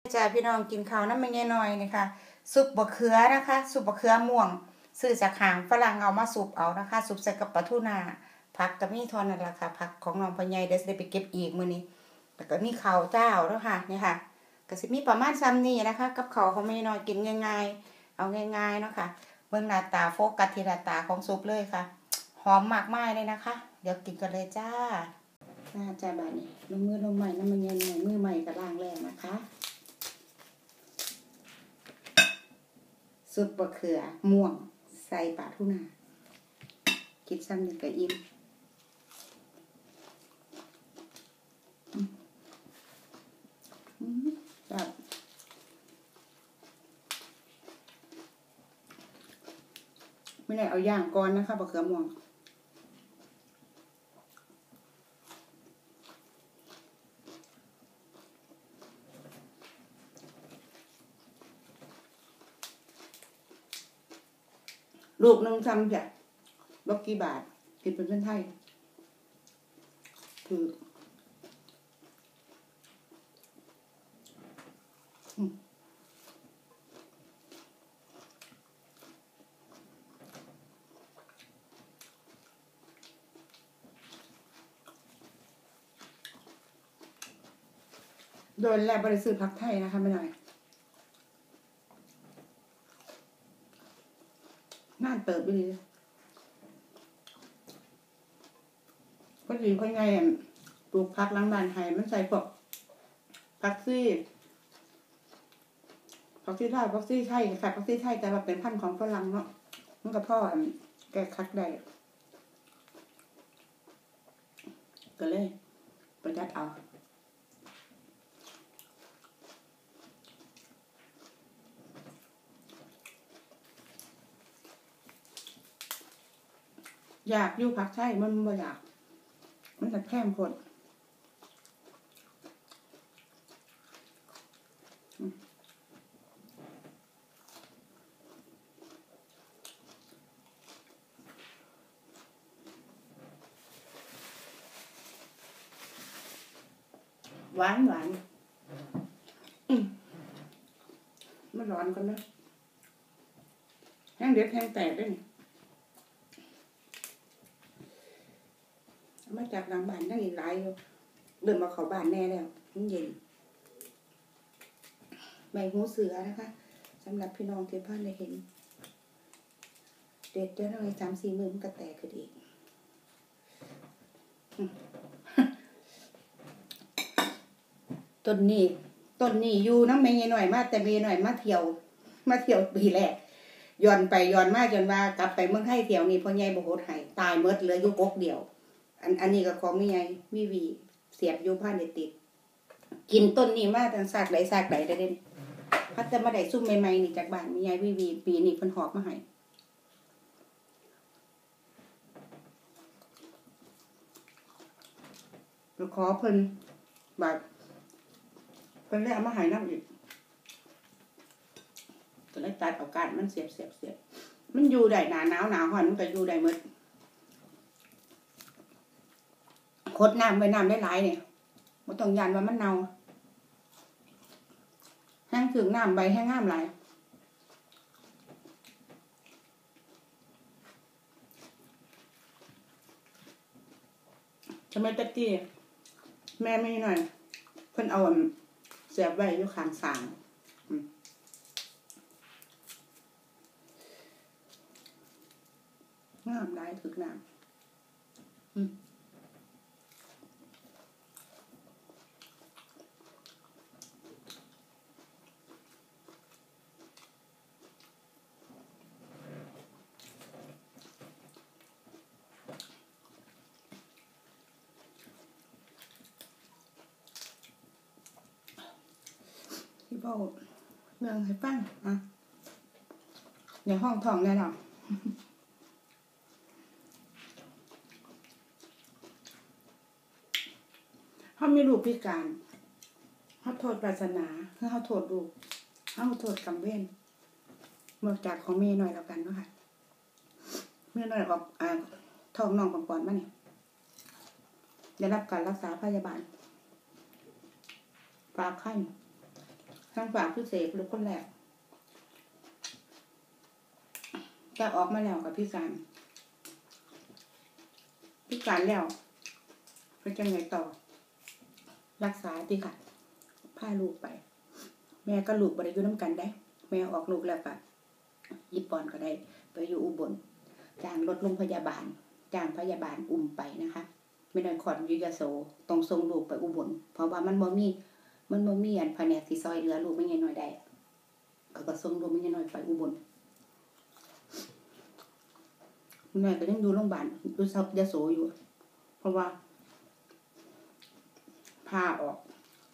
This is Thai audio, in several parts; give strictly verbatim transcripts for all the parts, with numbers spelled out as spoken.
จ้าพี่น้องกินข้าวน้ำมันน้อยๆนี่ค่ะซุปบะเขือนะคะซุปบะเขือม่วงซื้อจากหางฝรั่งเอามาซุปเอานะคะซุปใส่กับปลาทูน่าผักก็มีทอนนั่นแหละค่ะผักของน้องพ่อใหญ่เดี๋ยวจะได้ไปเก็บอีกมื้อนี้แล้วก็มีข้าวเจ้าแล้วค่ะนี่ค่ะก็สิมีประมาณซ้ำนี้นะคะกับข้าวของแม่น้อยกินง่ายๆเอาง่ายๆเนาะค่ะเบิ่งหน้าตาโฟกัสที่หน้าตาของซุปเลยค่ะหอมมากมายเลยนะคะเดี๋ยวกินกันเลยจ้าน่าจะบาดนี้ลงมือลงใหม่น้ำมันน้อยๆมือใหม่ก็ล้างแล้วนะคะซุปบะเขือม่วงใส่ปลาทูน่ากินซ้ำหนึ่งก็อิ่มแบบไม่ได้เอาย่างก่อนนะคะบะเขือม่วงลูกนึงซ้ำจ้ะบกี่บาทกินเป็นเส้นไทยคือโดนแล้วบริสุทธิ์ผักไทยนะคะไม่หน่อยน่าเติบไปเลยก็ดีค่อยไงปลูกผักล้างบ้านไทยมันใส่พวกผักซี่ผักซี่ไทยผักซี่ไทยค่ะผักซี่ไทยแต่ว่าเป็นพันธุ์ของฝรั่งเนาะมันก็พ่อแกคักได้ก็เลยประหยัดเอาอยากอยู่ผักไทยมันบ่อยากมันจะแพงคนหวานหวานมันร้อนกันนะแห้งเด็ดแห้งแตกด้วยมาจากหลังบ้านนั่งอีกหลายอยู่เดินมาเขาบ้านแน่แล้วมันเย็นใบหูเสือนะคะสำหรับพี่น้องที่พ่อได้เห็นเด็ดได้หน่อยสามสี่มือมันก็แตกขึ้นอีกต้นนี้ต้นนี้อยู่น้ำไม่หน่อยมาแต่เมย์หน่อยมาเที่ยวมาเที่ยวปีแรกย้อนไปย้อนมาจนว่ากลับไปเมืองไทยเที่ยวนี่พ่อใหญ่บ่โหดให้ตายเมิดเหลืออยู่กกเดียวอันอันนี้ก็ของแม่ใหญ่วิวีเสียบอยู่ผ้าเด็ดติดกินต้นนี้มาตั้งซากไหลซากไหลได้เด่นพัดแต่มาได้ซุ่มใหม่ๆนี่จากบ้านแม่ใหญ่วิวีปีนี้เพิ่นหอบมาให้ขอเพิ่นแบบเพิ่นเลยเอามาให้น้ำอีกก็เลยตัดเอาก้านมันเสียบเสียบเสียบมันอยู่ได้หนาหนาวหนาวฮ้อนมันก็อยู่ได้หมดคดน้ำไว้น้ำได้หลายเนี่ยบ่ต้องยันว่ามันเน่าแห้งถึงน้ำใบแห้งงามหลายจะไม่ตะกี้แม่ไม่หน่อยเพิ่นเอาเสียบไว้อยู่ข้างสางงามหลายถึกน้ำอืมที่พ่อเรื่องให้ฟังอ่ะในห้องทองแน่นอนเขามีลูกพิการเขาโทษศาสนาเขาโทษลูกเขาโทษกรรมเวรเมื่อจากของเมย์หน่อยแล้วกันเนาะค่ะเมื่อหน่อยออกอ่าท้องน้องก่อนๆมาเนี่ยได้รับการรักษาพยาบาลฝากไข้ทั้งฝากพี่เสกลูกคนแรกจะออกมาแล้วกับพี่การพี่การแล้วไปจังไงต่อรักษาดีค่ะพาลูกไปแม่ก็ลูกบริยุน้ำกันได้แม่ออกลูกแล้วก็ยิบปอนก็ได้ไปอยู่อุบลจ้างรถโรงพยาบาลจ้างพยาบาลอุ้มไปนะคะไม่ได้ขอนยุยโสต้องส่งลูกไปอุบลเพราะว่ามันบ่มีมันบ่มีอันแผนกที่ซอยเหลือลูกไม่เงี้ยน้อยได้เขาก็ส่งลูกไม่เงี้ยน้อยไปอุบลแม่ก็ยังอยู่โรงพยาบาลดูซับยโสอยู่เพราะว่าพาออก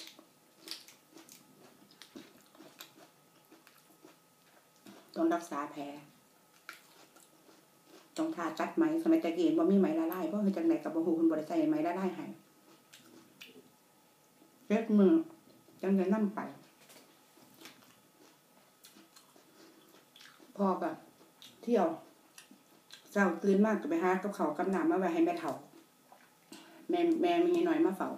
ต้องรักษาแผลต้องทาจัดไหมสมัยตะเกียบว่ามีไหมละลายเพราะคือจังไหนกับบ่ฮู้คุณบ่ได้ใส่ไหมละลายให้เล็ดมือจังจะนั่งไปพ่อก็เที่ยวเช้าตื่นมากก็ไปหากับเขากับน้ำมาไว้ให้แม่เฒ่าแม่แม่มีหน่อยมาเฝ้า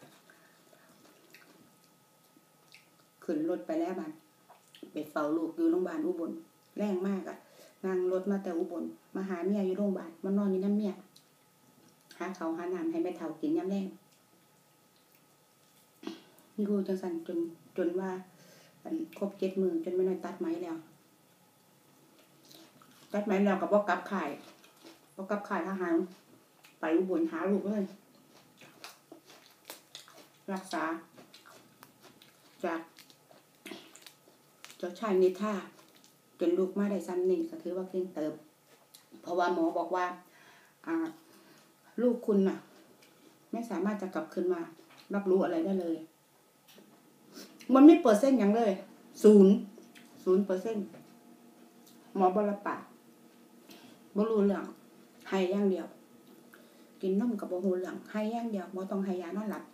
ขึ้นรถไปแล้วบ้านไปเฝ้าลูกอยู่โรงพยาบาลอุบลแรงมากอ่ะนั่งรถมาแต่อุบลมาหาเมียอยู่โรงพยาบาลมานอนอยู่น้ำเมียหาเขาหาน้ำให้แม่เฒ่ากินยามแรงอยู่จังสั่นจนจนว่าครบเจ็ดมื้อจนไม่น้อยตัดไหมแล้วตัดไหมแล้วก็บ่กลับค่ายบ่กลับค่ายทหารไปอุบลหาลูกเลยรักษาจากเจ้าชายนิท่าจนลูกมาได้ซ้ำหนึ่งก็ถือว่าเก่งเติบเพราะว่าหมอบอกว่าอ่าลูกคุณน่ะไม่สามารถจะกลับคืนมารับรู้อะไรได้เลยมันไม่เปอร์เซ็นต์อย่างเลยศูนย์ศูนย์เปอร์เซ็นต์หมอบรปะบ่รู้เรื่องให้อย่างเดียวกินนมกับบ่รู้เรื่องให้อย่างเดียวบ่ต้องให้ยานอนหลับ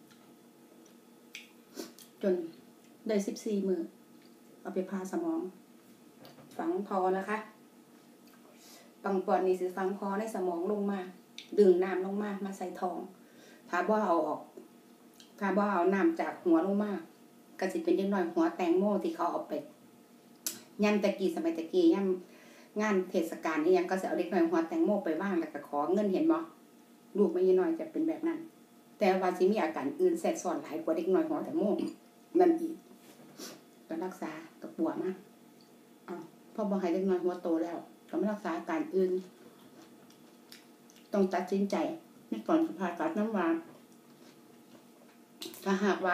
จนได้สิบสี่มื้อเอาไปผ่าสมองฝังพอนะคะปังปอนนี่สิฝังพอในสมองลงมาดึงน้ำลงมามาใส่ท้องถ้าบ่เอาออกถ้าบ่เอาน้ำจากหัวลงมาก็สิเป็นเด็กน้อยหัวแตงโมที่เขาเอาไปยันตะกี้สมัยตะกี้ย่ำงานเทศกาลนี่ยังก็จะเอาเด็กน้อยหัวแตงโมไปว่างแล้วก็ขอเงินเห็นบ่ลูกไม่น้อยจะเป็นแบบนั้นแต่ว่าสิมีอาการอื่นแทรกซ้อนหลายกว่าเด็กน้อยหัวแตงโมนั่นอีกก็รักษาก็ปวดมากอ๋อพอบ่ให้เด็กน้อยหัวโตแล้วก็ไม่รักษาอาการอื่นต้องตัดสินใจในก่อนจะผ่าตัดน้ำวาถ้าหากว่า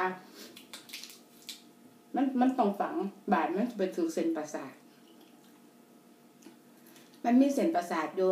มันมันต้องฝังบาดมันจะไปถูกเส้นประสาทมันมีเส้นประสาทอยู่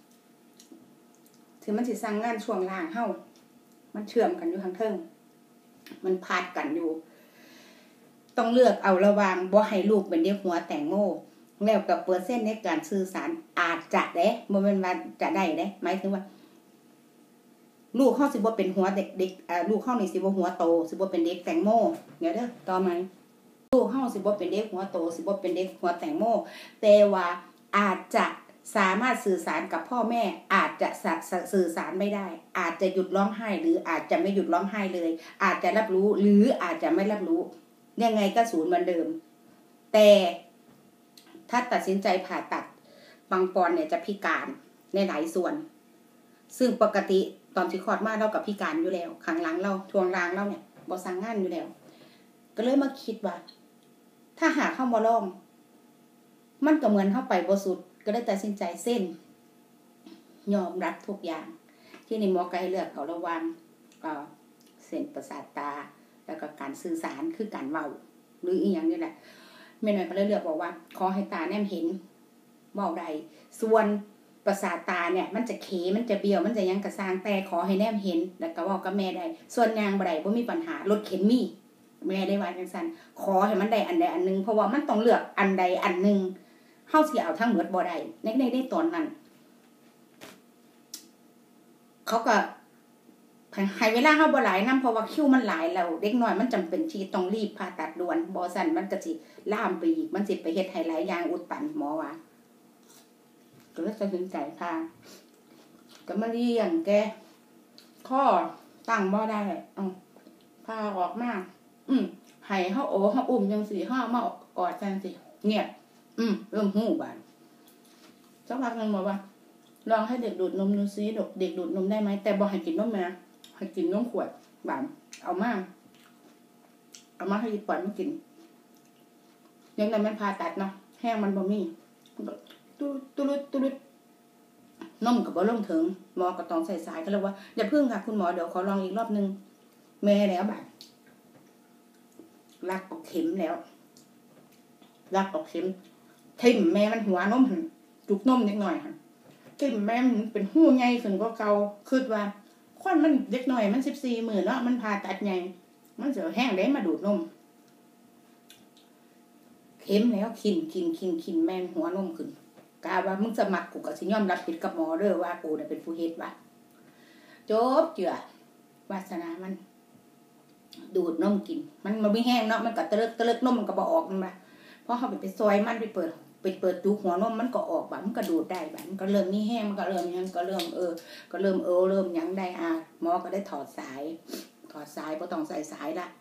ถึงมันสิสร้างงานช่วงล่างเฮ้ามันเชื่อมกันอยู่ทางเทิงมันพาดกันอยู่ต้องเลือกเอาระวังบ่ให้ลูกเป็นเด็กหัวแตงโมแล้วกับเปอร์เซ็นต์ในการสื่อสารอาจจะเด้บ่แม่นว่าจะได้เด้หมายถึงว่าลูกเฮาสิบ่เป็นหัวเด็กๆอ่าลูกเฮานี่สิบ่หัวโตสิบ่เป็นเด็กแตงโมเดี๋ยวเด้อต่อมาลูกเฮาสิบ่เป็นเด็กหัวโตสิบ่เป็นเด็กหัวแตงโมแต่ว่าอาจจะสามารถสื่อสารกับพ่อแม่อาจจะสื่อสารไม่ได้อาจจะหยุดร้องไห้หรืออาจจะไม่หยุดร้องไห้เลยอาจจะรับรู้หรืออาจจะไม่รับรู้ยังไงก็ศูนย์เหมือนเดิมแต่ถ้าตัดสินใจผ่าตัดปังปอนเนี่ยจะพิการในหลายส่วนซึ่งปกติตอนที่คลอดมาเรากับพิการอยู่แล้วข้างหลังเราทวงรางเราเนี่ยบ่สั่งงานอยู่แล้วก็เลยมาคิดว่าถ้าหาเข้ามาลองมันก็เหมือนเข้าไปบ่สุดก็ได้ตัดสินใจเส้นยอมรับทุกอย่างที่นี่หมอก็ให้เลือกเอาระหว่างเอ่อเส้นประสาทตาแล้วก็การสื่อสารคือการเว้าหรืออีหยังนี่แหละแม่น้อยก็เลยเลือกบอกว่าขอให้ตาแนมเห็นเว้าได้ส่วนประสาทตาเนี่ยมันจะเขมันจะเบี้ยวมันจะยังกระซางแต่ขอให้แนมเห็นแล้วก็เว้ากับแม่ได้ส่วนยางบ่ได้บ่มีปัญหารถเข็นมีแม่ได้ว่าจังซั่นขอให้มันได้อันใดอันนึงเพราะว่ามันต้องเลือกอันใดอันนึงเฮาสิเอาทั้งหมดบ่ได้ในในในตอนนั้นเขาก็ให้เวลาเฮาบ่หลายนำเพราะว่าคิวมันหลายแล้วเด็กน้อยมันจำเป็นที่ต้องรีบผ่าตัดด่วนบ่ซั่นมันก็สิลามไปอีกมันสิไปเฮ็ดให้หลายอย่างอุดตันหมอว่าก็เลยตัดสินใจพาก็มาเลี้ยงแกข้อตั้งบ่ได้อ้อพาออกมาอืมหให้เฮาโอ้เฮาอุ้มจังซี่เฮามากอดจังซี่เงียบอืมเริ่มหู้บาดสักพักนึงบอกว่าลองให้เด็กดูดนมดูซิเด็กดูดนมได้ไหมแต่บอกให้กินนมแม่ให้กินนมขวดบาดเอามาเอามาให้ปล่อยมันกินยังแต่มันผ่าตัดเนาะแห้งมันบ่มีตุลุตุลุตุลุนมกับบ่ลงถึงหมอก็ต้องใส่สายก็เลยว่าอย่าพึ่งค่ะคุณหมอเดี๋ยวขอลองอีกรอบนึงแม่แล้วบาดรักออกเข็มแล้วรักออกเข็มทิ่มแม่มันหัวนมจุกนมนิดหน่อยค่ะทิ่มแม่มันเป็นหู้ใหญ่ขึ้นกว่าเก่าคิดว่าควันมันเล็กหน่อยมันสิบสี่มื้อเนาะมันผ่าตัดใหญ่มันจะแห้งได้มาดูดนมเข็มแล้วคินคินคินคินแม่หัวนมขึ้นกาว่ามึงสมัครกูก็สิยอมรับผิดกับหมอเด้อว่ากูน่ะเป็นผู้เฮ็ดว่าจบเจือวาสนามันดูดนมกินมันมันไม่แห้งเนาะมันก็ตะเลิกตะเลิกนมมันก็บ่ออกมันมาเพราะเขาไปไปซอยมันไปเปิดไปเปิดจุกหัวนมมันก็ออกบัดมันก็ดูดได้บัดมันก็เริ่มมีแห้งมันก็เริ่มยังก็เริ่มเออก็เริ่มเออเริ่มยังได้อ่ะหมอก็ได้ถอดสายถอดสายบ่ต้องใส่สายละ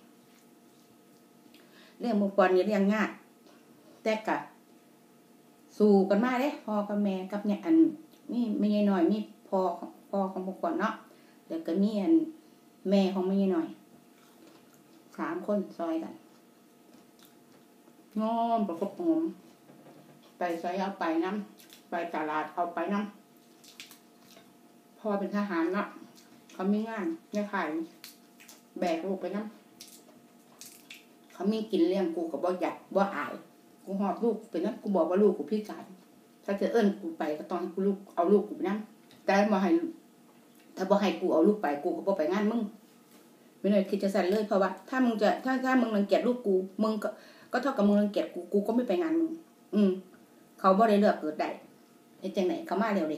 เรื่องมุกปอนนี่เรื่องง่ายแต่กะสู้กันมาเด้พ่อกับแม่กับเนี่ยอันนี่ไม่ใช่น้อยมีพ่อพ่อของมุกปอนเนาะแล้วก็มีอันแม่ของไม่ใช่น้อยสามคนซอยกันงอมประกบงมไปใส่เอาไปน้ำไปตลาดเอาไปน้ำพ่อเป็นทหารเนาะเขามีงานเนี่ยขายแบกลูกไปน้ำเขามีกินเลี้ยงกูกับบ่หยัดบ่อายกูหอบลูกไปน้ำกูบอกว่าลูกกูพิการถ้าจะเอิ้นกูไปก็ต้องให้กูลูกเอาลูกกูไปน้ำแต่บ่ให้ถ้าบ่ให้กูเอาลูกไปกูก็บ่ไปงานมึงไม่เลยคิดจะสั่นเลยเพราะว่าถ้ามึงจะถ้าถ้ามึงรังเกียจลูกกูมึงก็ก็เท่ากับมึงรังเกียจกูกูก็ไม่ไปงานมึงอืมเขาบ่ได้เลือกเกิดได้ไอ้จังไหนเขามาเร็วดิ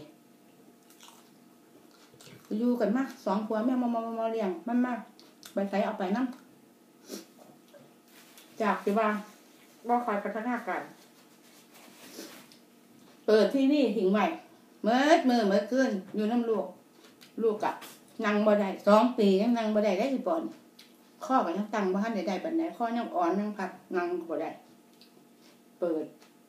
อยู่กันมาสองผัวแม่มามามาเลี้ยงมันมาไปใส่เอาไปน้ำจากที่ว่าบ่คอยพัฒนาการเปิดทีวีทิ้งไว้เมื่อเมื่อเมื่อคืนอยู่น้ำลูกลูกกับนั่งบ่ได้สองปียังนั่งบ่ได้ได้สิปอนข้อก็ยังตั้งบ่ทันได้ได้ปานใดข้อยังอ่อนยังพับนั่งบ่ได้เปิด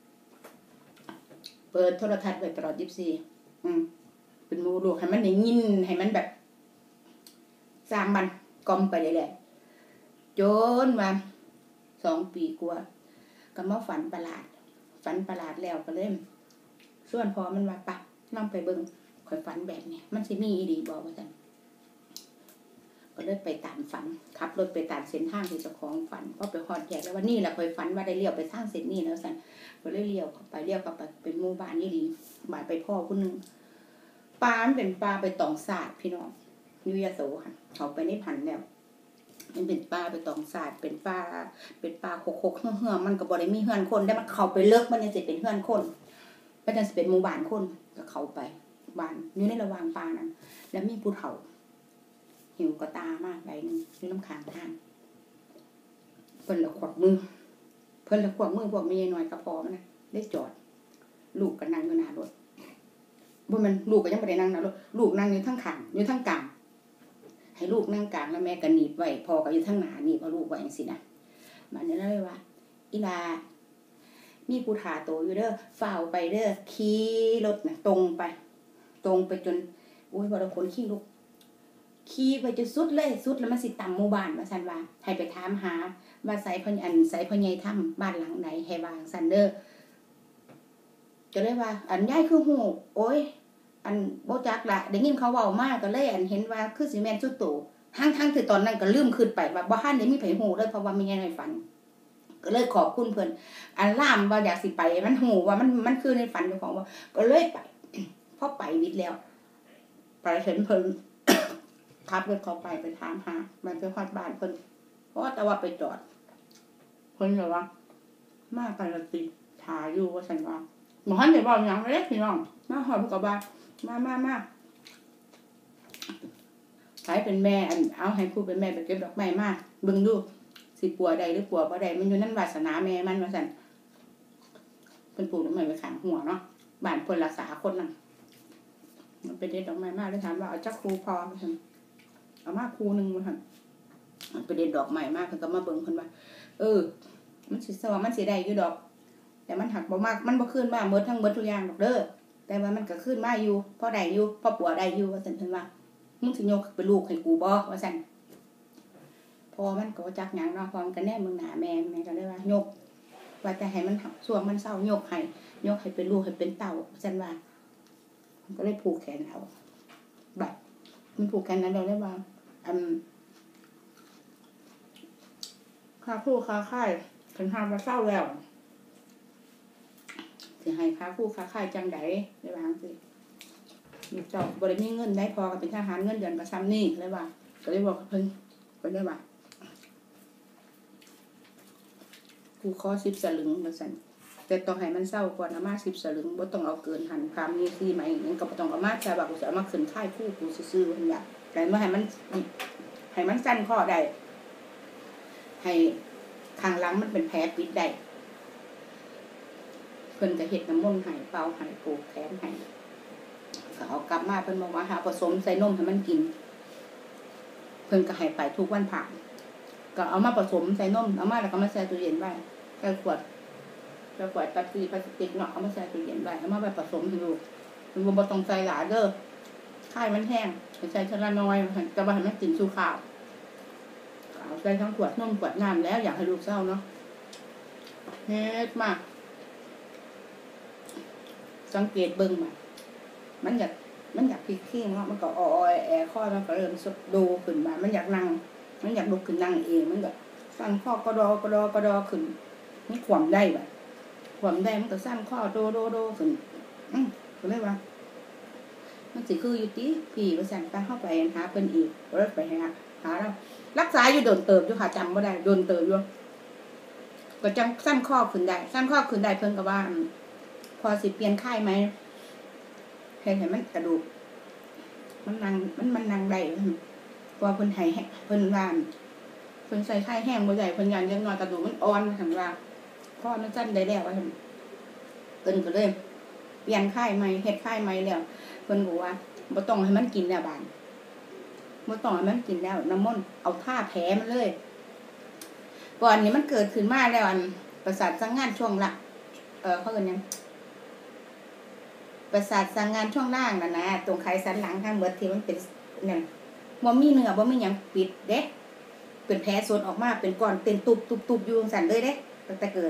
เปิดโทรทัศน์ไว้ตลอดยี่สิบสี่อืมเป็นมูลูกให้มันได้ยินให้มันแบบสร้างมันกลมไปเรื่อยๆจนมาสองปีกว่าก็มาฝันประหลาดฝันประหลาดแล้วก็เลยส่วนพอมันว่าปะนำไปเบิ่งข่อยฝันแบบนี้มันสิมีอีหลีบ่ว่าซั่นก็เลยไปตามฝันขับรถไปตามเส้นทางที่เจ้าของฝันพอไปฮอดแยกแล้วว่านี่แหละข่อยฝันว่าได้เลี้ยวไปทางเส้นนี้แล้วซั่นก็เลยเลี้ยวเข้าไปเลี้ยวเข้าไปเป็นหมู่บ้านอีหลีบ้านไปพ่อผู้นึงป่ามันเป็นป่าไปตองศาสตร์พี่น้องอยู่ยโสค่ะเขาไปในพันแล้วมันเป็นป่าไปตองศาสตร์เป็นป่าเป็นป่าโคกๆเหื่อๆมันก็บ่ได้มีเฮือนคนได้มันเข้าไปเลิกมันยังสิเป็นเฮือนคนมันจะเป็นหมู่บ้านคนก็เข้าไปบ้านอยู่ในระหว่างป่านั้นแล้วมีผู้เฒ่าหิวกระตามากใบนึงอยู่น้ำค้างทางเพิ่นละขวักมือเพิ่นละขวักมือพวกแม่น้อยก็พอมันนะได้จอดลูกก็นั่งอยู่หน้ารถบ่มันลูกก็ยังบ่ได้นั่งหน้ารถลูกนั่งอยู่ทั้งข้างอยู่ทั้งกลางให้ลูกนั่งกลางแล้วแม่ก็หนีบไว้พ่อก็อยู่ทั้งหน้าหนีบเอาลูกไว้จังซี่นะมันนี่เลยว่าอีลามีผู้ถ่าโตอยู่เด้อฝ่าวไปเด้อขี่รถน่ะตรงไปตรงไปจนโอ้ยบ่ได้คนขี่ลูกขี่ไปจนสุดเลยสุดแล้วมันสิต่ำหมู่บ้านว่าซั่นว่าให้ไปถามหาว่าไสพ่ออันไสพ่อใหญ่ถ้ำบ้านหลังไหนให้วางซั่นเด้อก็เลยว่าอันยายคือฮู้โอ้ยอันบ่จักละได้ยินเขาเว้ามาก็เลยอันเห็นว่าคือสิแม่นสุดโตทั้งๆที่ตอนนั้นก็ลืมคิดไปว่าบ่ทันได้มีไผฮู้เลยเพราะว่าแม่ใหญ่ในฝันก็เลยขอบคุณเพิ่นอันล่ามว่าอยากสิไปมันฮู้ว่ามันมันคือในฝันเจ้าของว่าก็เลยไปพอไปวิทย์แล้วไปเห็นเพิ่นขับรถเข้าไปไปถามหามันไปฮอดบ้านเพิ่นเพราะแต่ว่าไปจอดเพิ่นเลยว่ามากันละติถ่ายอยู่ว่าซั่นว่าบ่ทันได้เว้าหยังเลยพี่น้องมาฮอดเพิ่นก็ว่ามาๆๆใครเป็นแม่อันเอาให้ผู้เป็นแม่ไปเก็บดอกไม้มาเบิ่งดูสิปัวใดหรือปัวบ่ได้มันอยู่นั่นวาสนาแม่มันว่าซั่นเพิ่นปลูกดอกไม้ไว้ข้างหัวเนาะบ้านเพิ่นรักษาคนนั่นมันเป็นเด็ดดอกไม้มากเลยถามว่าเอาจักครูพอว่าซั่นเอามาครูนึงว่าซั่นไปเด็ดดอกใหม่มากเพิ่นก็มาเบิ่งเพิ่นว่าเออมันสิสว่ามันสิได้อยู่ดอกแต่มันหักบ่มากมันบ่ขึ้นมาหมดทั้งหมดทุกอย่างดอกเด้อแต่ว่ามันก็ขึ้นมาอยู่พอได้อยู่พอปัวได้อยู่ว่าซั่นเพิ่นว่ามึงสิยกเป็นลูกให้กูบ่ว่าซั่นพอมันก็จักหยังเนาะพอมันก็แน่มึงหน้าแม่แม่ก็เลยว่ายกว่าแต่ให้มันช่วงมันเศร้ายกให้ยกให้เป็นลูกให้เป็นเต้าว่าซั่นว่ามันก็เลยผูกแขนเอาบัดมันผูกแขนนั้นเราได้ว่าอันค่าคู่ค่าค่ายถึงหามาเศร้าแล้วสิให้ค่าคู่ค่าค่ายจังได๋ได้ว่าจังซี่ลูกเจ้าบ่ได้มีเงินได้พอก็เป็นทหารเงินเดือนก็ซ้ำนี่เลยว่าก็เลยบอกเพิ่นเพิ่นได้ว่ากูขอสิบสลึงว่าซั่นแต่ต้องให้มันเศร้าก่อนเอามาสิบสลึงบ่ต้องเอาเกินหันคำนี้ซี่ไหมมันก็บ่ต้องเอามาแต่ว่ากูสิเอามาขึ้นค่ายคู่กูซื่อๆเพิ่นว่าแต่บ่ให้มันให้มันสั้นข้อได้ให้ข้างหลังมันเป็นแผลปิดได้เพิ่นก็เฮ็ดน้ำมนต์ให้เป่าให้ปลูกแขนให้ก็เอากลับมาเพิ่นบอกว่าหาผสมใส่นมให้มันกินเพิ่นก็ให้ไปทุกวันพระก็เอามาผสมใส่นมเอามาแล้วก็มาใส่ตู้เย็นไว้ใส่ขวดใส่ขวดพลาสติกพลาสติกเนาะเอามาใส่ตู้เย็นไว้เอามาไปผสมให้ลูกเพิ่นบ่ต้องใส่หลายเด้อค่ายมันแห้งใส่ชะละน้อยแต่ว่าให้มันกินสู่ข้าวเอาใส่ทั้งขวดนมขวดน้ำแล้วอยากให้ลูกเศร้าเนาะเฮ็ดมากสังเกตเบิ่งมามันอยากมันอยากพลิกขี้เนาะมันก็อ้อยแอข้อมันก็เริ่มสุดโดขึ้นมามันอยากนั่งมันอยากลุกขึ้นนั่งเองมันก็สั่นข้อกระดอกระดอกระดอขึ้นมันขวมได้แบบขวมได้มันก็สั่นข้อโดโดโดขึ้นอืมก็เลยว่ามันสิคืออยู่ติพี่ว่าสั่นไปเข้าไปหาเพิ่นอีกก็เลยไปหาหาแล้วรักษาอยู่โดนเติบอยู่ค่ะจำบ่ได้โดนเติบอยู่ก็จังสั่นข้อขึ้นได้สั่นข้อขึ้นได้เพิ่นก็ว่าพอสิเปลี่ยนค่ายไหมเห็นเห็นมันกระดูกมันนั่งมันมันนั่งได้พอเพิ่นไห้เพิ่นว่าเพิ่นใส่ค่ายแห้งบ่ได้เพิ่นยันยังน้อยกระดูกมันอ่อนหั่นว่าพอมันสั้นได้แล้วว่าซั่นเพิ่นก็เลยเปลี่ยนค่ายใหม่เฮ็ดค่ายใหม่แล้วเพิ่นบอกว่าบ่ต้องให้มันกินแล้วบาดบ่ต้องให้มันกินแล้วน้ำมนต์เอาท่าแผลมันเลยก่อนนี้มันเกิดขึ้นมาแล้วอันประสาทสังงานช่วงละเออเขาเอิ้นหยังประสาทสังงานช่วงล่างน่ะนะตรงไขสันหลังข้างเบิดที่มันเป็นนั่นบ่มีเนื้อบ่มีหยังปิดเด้เป็นแผลสดออกมาเป็นก้อนเป็นตุบๆๆอยู่สั่นเลยเด้ตั้งแต่เกิด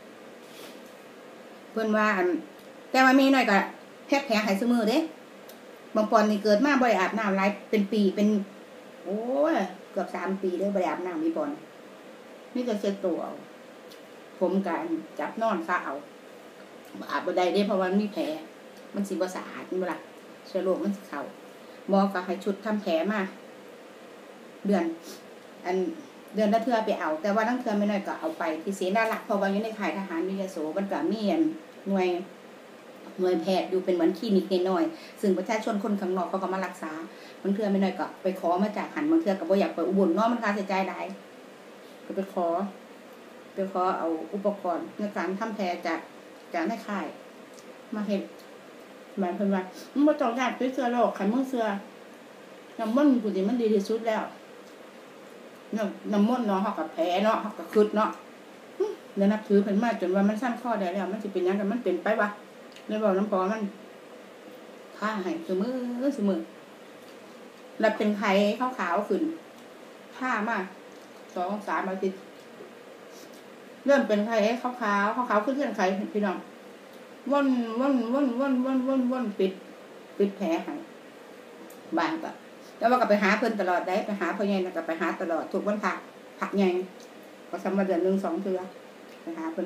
เพิ่นว่าอันแต่ว่ามีหน่อยก็แพทย์แผลให้ซุมื้อเด้บางปอนนี่เกิดมาบ่ได้อาบน้ำหลายเป็นปีเป็นโอ้ยเกือบสามปีเด้อบ่ได้อาบน้ำมีปอนนี่ก็เช็ดตัวเอาผมก็จับนอนซะเอาอาบบ่ได้เด้เพราะว่ามีแผลมันสิบ่สะอาดนี่บ่ล่ะเชื้อโรคมันสิเข้าหมอก็ให้ชุดทำแผลมาเดือนอันเดือนละเทื่อไปเอาแต่ว่าทั้งเทื่อไม่น้อยก็เอาไปที่เสนารักษ์เพราะว่าอยู่ในค่ายทหารวิทยาโสมันก็มีอันหน่วยหน่วยแพทย์อยู่เป็นเหมือนคลินิกน้อยๆซึ่งประชาชนคนข้างนอกเขาก็มารักษาบางเทื่อไม่น้อยก็ไปขอมาจากหันบางเทื่อก็บ่อยากไปอุบลเนาะมันค่าใช้จ่ายหลายก็ไปขอไปขอเอาอุปกรณ์ในการทำแผลจากจากในค่ายมาเฮ็ดหมายเพิ่นว่ามึงบ่ต้องยากด้วยเสื้อโรคคันมึงเสื้อน้ำมันต์กูสิมันดีที่สุดแล้วน้ำน้ำมันต์เนาะเฮาก็แผลเนาะเฮาก็คิดเนาะแล้วนับถือเพิ่นมาจนว่ามันสั่นคอได้แล้วมันสิเป็นหยังกันมันเป็นไปวะเลยเว้าน้ำพอมันท่าให้ซุมื้อซุมื้อแล้วเป็นไข้ขาวๆขึ้นท่ามากสอง สามอาทิตย์เริ่มเป็นไข้ขาวๆขาวๆขึ้นเส้นไข้พี่น้องว่นว่นว่นว่นว่นว่นว่นปิดปิดแผลให้บ้านก็แล้วว่าก็ไปหาเพิ่นตลอดได้ไปหาพ่อใหญ่แล้วก็ไปหาตลอดทุกวันพระพระใหญ่ก็สำมาเดือนหนึ่งสองเทื่อไปหาเพิ่น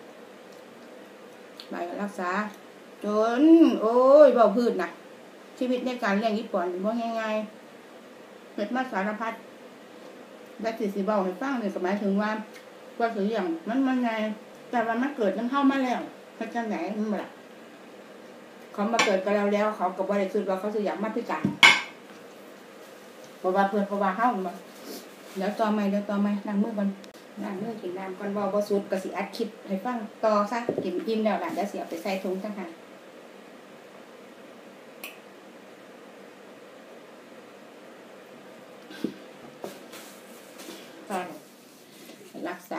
ไปรักษาจนโอ้ยเบาพืชนะชีวิตในการเลี้ยงญี่ปุ่นบ่ง่ายๆเกิดมาสารพัดได้สิสิเบาให้ฟังนี่ก็หมายถึงว่าว่าสิอย่างมันมันไงแต่ว่ามันเกิดมันเข้ามาแล้วเฮ็ดจังได๋มันบ่ล่ะเขามาเกิดกับเราแล้วเขาก็บ่ได้คิดว่าเขาสิอยากมาพิการเพราะว่าเพิ่นเพราะว่าเฮามาเดี๋ยวต่อใหม่เดี๋ยวต่อใหม่ล้างมือก่อนล้างมือกินน้ำก่อนเว้าบ่สุดก็สิอัดคลิปให้ฟังต่อซะกินอิ่มแล้วล่ะเดี๋ยวสิเอาไปใส่ถุงจังหั่น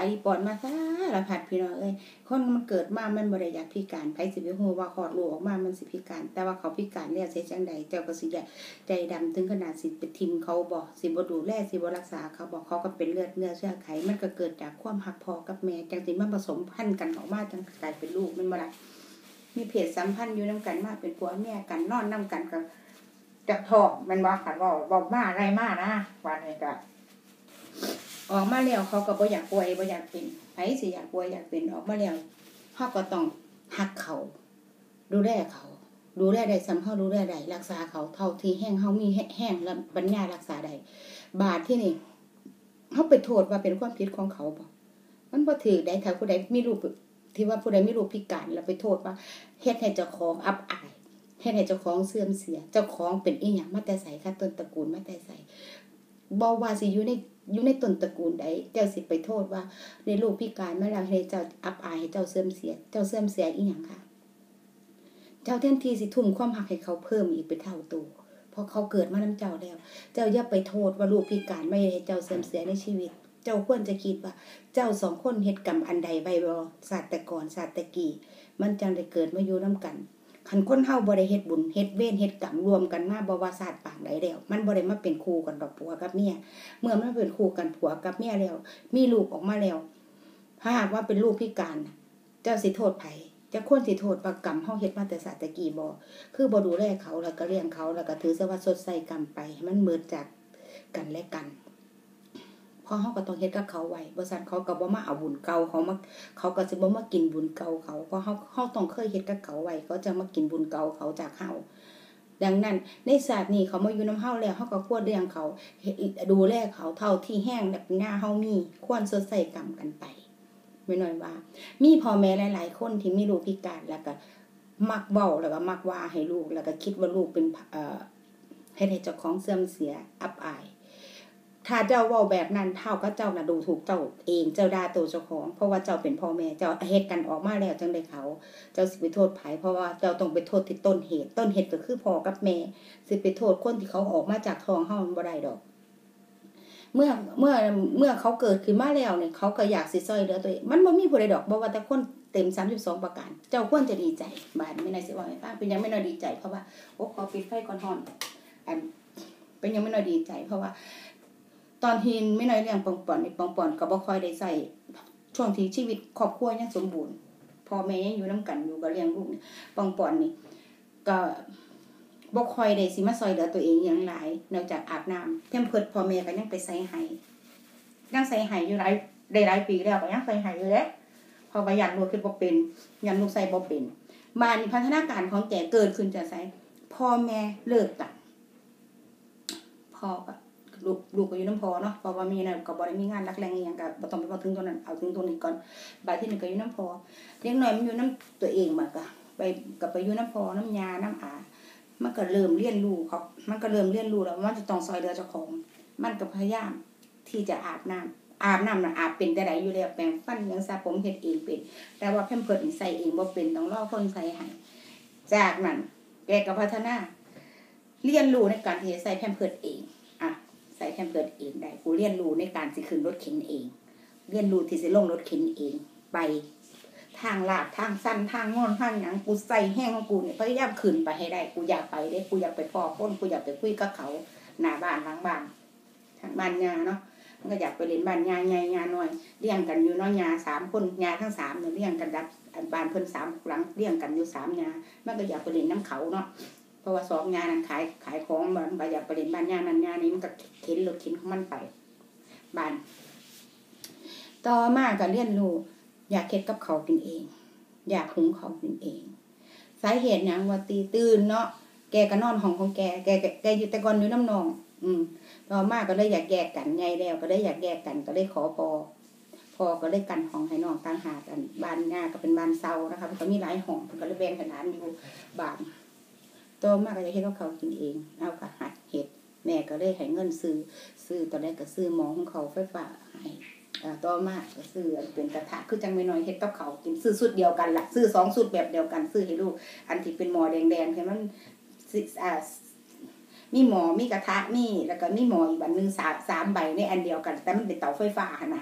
อีปอนมาซะละพัดพี่น้องเอ้ยคนมันเกิดมามันบ่ได้อยากพิการไผสิไปฮู้ว่าคลอดลูกออกมามันสิพิการแต่ว่าเขาพิการแล้วสิจังใดเจ้าก็สิได้ใจดำถึงขนาดสิไปทิ่มเขาบ่สิบ่ดูแลสิบ่รักษาเขาบ่เขาก็เป็นเลือดเนื้อเชื้อไขมันก็เกิดจากความรักพ่อกับแม่จังสิมาผสมพันธุ์กันออกมาจังกลายเป็นลูกมันบ่ล่ะมีเพศสัมพันธ์อยู่นำกันมาเป็นผัวเมียกันนอนนำกันก็จักท้องมันบ่คันว่าบ่มาอะไรมานะว่านี่ก็ออกมาแล้วเขาก็บ่อยากป่วยบ่อยากเป็นไผสิอยากป่วยอยากเป็นออกมาแล้วเฮาก็ต้องฮักเขาดูแลเขาดูแลได้สำเฮาดูแลได้รักษาเขาเท่าที่แห้งเฮามีแห้งและปัญญารักษาได้บาดที่นี่เฮาไปโทษว่าเป็นความผิดของเขาบ่มันบ่ถูกได้ถ้าผู้ใดมีลูกที่ว่าผู้ใดมีลูกพิการแล้วไปโทษว่าเฮ็ดให้เจ้าของอับอายเฮ็ดให้เจ้าของเสื่อมเสียเจ้าของเป็นอีหยังมาแต่ไสค่ะต้นตระกูลมาแต่ไสบ่ว่าสิอยู่ในอยู่ในต้นตระกูลใดเจ้าสิไปโทษว่าในลูกพิการมาแล้วให้เจ้าอับอายให้เจ้าเสื่อมเสียเจ้าเสื่อมเสียอีหยังค่ะเจ้าแทนที่สิทุ่มความรักให้เขาเพิ่มอีกเป็นเท่าตัวเพราะเขาเกิดมานำเจ้าแล้วเจ้าอย่าไปโทษว่าลูกพิการไม่ให้เจ้าเสื่อมเสียในชีวิตเจ้าควรจะคิดว่าเจ้าสองคนเฮ็ดกรรมอันใดไว้บ่ศาสตร์แต่ก่อนศาสตร์แต่กี้มันจังได้เกิดมาอยู่นำกันคันคนเฮาบ่ได้เฮ็ดบุญเฮ็ดเวรเฮ็ดกรรมรวมกันมาบ่ว่าศาสตร์ปางใดแล้วมันบ่ได้มาเป็นคู่กันดอกผัวกับเมียเมื่อมันเป็นคู่กันผัวกับเมียแล้วมีลูกออกมาแล้วถ้าหากว่าเป็นลูกพิการเจ้าสิโทษไผจะควรสิโทษว่ากรรมเฮาเฮ็ดมาแต่ศาสตร์แต่กี้บ่คือบ่ดูแลเขาแล้วก็เลี้ยงเขาแล้วก็ถือซะว่าสดใสกรรมไปให้มันหมดจากกันและกันพอเฮาก็ต้องเฮ็ดกับเขาไว้บ่ซั่นเขาก็บ่มาเอาบุญเก่าเขามาเขาก็สิบ่มากินบุญเก่าเขาเพราะเฮาเฮาต้องเคยเฮ็ดกับเขาไว้เขาจะมากินบุญเก่าเขาจากเฮาดังนั้นในศาสตร์นี้เขามาอยู่นำเฮาแล้วเฮาก็ควรเลี้ยงเขาดูแลเขาเท่าที่แห้งและปัญญาเฮามีควรสดใสกรรมกันไปไม่น้อยว่ามีพ่อแม่หลายๆคนที่มีลูกพิการแล้วก็มักเว้าแล้วก็มักว่าให้ลูกแล้วก็คิดว่าลูกเป็นเอ่อเฮ็ดให้เจ้าของเสื่อมเสียอับอายถ้าเจ้าเว้าแบบนั้นเท่ากับเจ้าน่ะดูถูกเจ้าเองเจ้าด่าตัวเจ้าของเพราะว่าเจ้าเป็นพ่อแม่เจ้าเฮ็ดกันออกมาแล้วจังได๋เขาเจ้าสิไปโทษไผเพราะว่าเจ้าต้องไปโทษที่ต้นเหตุต้นเหตุก็คือพ่อกับแม่สิไปโทษคนที่เขาออกมาจากท้องเฮาบ่ได้ดอกเมื่อเมื่อเมื่อเขาเกิดขึ้นมาแล้วเนี่ยเขาก็อยากสิช่วยเหลือตัวเองมันบ่มีผู้ใดดอกบ่ว่าแต่คนเต็มสามสิบสองประการเจ้าควรจะดีใจบาดไม่น่าสิว่าให้ฟังเป็นยังไม่น่าดีใจเพราะว่าโอ้ขอปิดไฟก่อนฮ้อนอันเป็นยังไม่น่าดีใจเพราะว่าตอนที่ไม่น้อยเลี้ยงปองปอนนี่ปองปอนก็บ่ค่อยได้ใช้ช่วงที่ชีวิตครอบครัวยังสมบูรณ์พ่อแม่ยังอยู่นำกันอยู่ก็เลี้ยงลูกนี่ปองปอนนี่ก็บ่ค่อยได้สิมาช่วยเหลือตัวเองอย่างหลายนอกจากอาบน้ำเพิ่นเพิ่นพ่อแม่ก็ยังไปใส่ให้ยังใส่ให้อยู่หลายได้หลายปีแล้วก็ยังใส่ให้อยู่เด้เพราะว่ายันลูกคือบ่เป็นยันลูกใส่บ่เป็นบ้านนี้พัฒนาการของแกเกิดขึ้นจากไสพ่อแม่เลิกกันพ่อก็ลูกลูกก็อยู่นำพ่อเนาะเพราะว่ามีน่ะก็บ่ได้มีงานรักแรงอีหยังก็บ่ต้องไปบอกถึงตรงนั้นเอาถึงตรงนี้ก่อนบาดที่นี่ก็อยู่นำพ่อเล็กน้อยมันอยู่นำตัวเองมาก็ไปก็ไปอยู่นำพ่อนำย่านำอามันก็เริ่มเรียนรู้เขามันก็เริ่มเรียนรู้แล้วมันจะต้องช่วยเหลือเจ้าของมันก็พยายามที่จะอาบน้ำอาบน้ำน่ะอาบเป็นแต่ใดอยู่แล้วแปรงฟันหยังสระผมเฮ็ดเองเป็นแต่ว่าแพมเพิร์สนี่ใส่เองบ่เป็นต้องรอคนใส่ให้จากนั้นแกก็พัฒนาเรียนรู้ในการที่จะใส่แพมเพิร์สเองอ่ะใส่แพมเพิร์สเองได้กูเรียนรู้ในการสิขึ้นรถเข็นเองเรียนรู้ที่สิลงรถเข็นเองไปทางลาดทางสั้นทางงอนทางหยังกูใส่แห้งของกูเนี่ยพยายามขึ้นไปให้ได้กูอยากไปเด้กูอยากไปพ้อคนกูอยากไปคุยกับเขาหน้าบ้านหลังบ้านทางบ้านญาเนาะมันก็อยากไปเล่นบ้านญาใหญ่ญาน้อยเลี้ยงกันอยู่เนาะญาสามคนญาทั้งสามเนี่ยเลี้ยงกันดับบ้านเพิ่นสามหลังเลี้ยงกันอยู่สามญามันก็อยากไปเล่นน้ำเขาเนาะเพราะว่าสองญานั้นขายขายของมันก็อยากไปเล่นบ้านญานั้นญานี้มันก็เข็นรถเข็นของมันไปบ้านต่อมาก็เรียนรู้อยากเฮ็ดกับเขากินเองอยากหุงเขากินเองสาเหตุหยังว่าตีตื่นเนาะแกก็นอนห้องของแกแกแกอยู่แต่ก่อนอยู่น้ำนองอืมต่อมาก็เลยอยากแยกกันใหญ่แล้วก็เลยอยากแยกกันก็เลยขอพอพอก็เลยกันห้องให้น้องต่างหากกันบ้านง่าก็เป็นบ้านเซานะคะมันก็มีหลายห้องก็เลยแบ่งขนาดอยู่บ้านต่อมาก็จะเฮ็ดกับเขากินเองเอาก็หัดเฮ็ดแม่ก็เลยให้เงินซื้อซื้อตอนแรกก็ซื้อหม้อหุงข้าวไฟฟ้าให้อ่าต่อมาก็ซื้อเป็นกระทะคือจังไม่น้อยเฮ็ดกับเขากินซื้อสูตรเดียวกันล่ะซื้อสองสูตรแบบเดียวกันซื้อให้ลูกอันที่เป็นหม้อแดงๆให้มันอ่ามีหม้อมีกระทะมีแล้วก็มีหม้ออีกอันนึงสาม สามใบในอันเดียวกันแต่มันเป็นเตาไฟฟ้าหั่นน่ะ